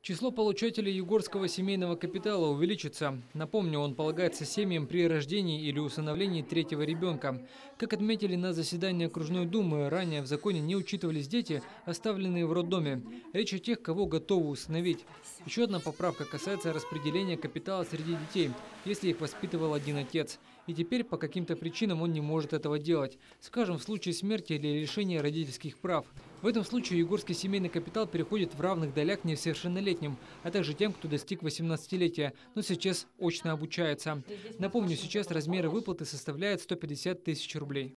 Число получателей югорского семейного капитала увеличится. Напомню, он полагается семьям при рождении или усыновлении третьего ребенка. Как отметили на заседании окружной думы, ранее в законе не учитывались дети, оставленные в роддоме. Речь о тех, кого готовы усыновить. Еще одна поправка касается распределения капитала среди детей, если их воспитывал один отец. И теперь по каким-то причинам он не может этого делать. Скажем, в случае смерти или лишения родительских прав. В этом случае югорский семейный капитал переходит в равных долях несовершеннолетним, а также тем, кто достиг 18-летия, но сейчас очно обучается. Напомню, сейчас размеры выплаты составляют 150 тысяч рублей.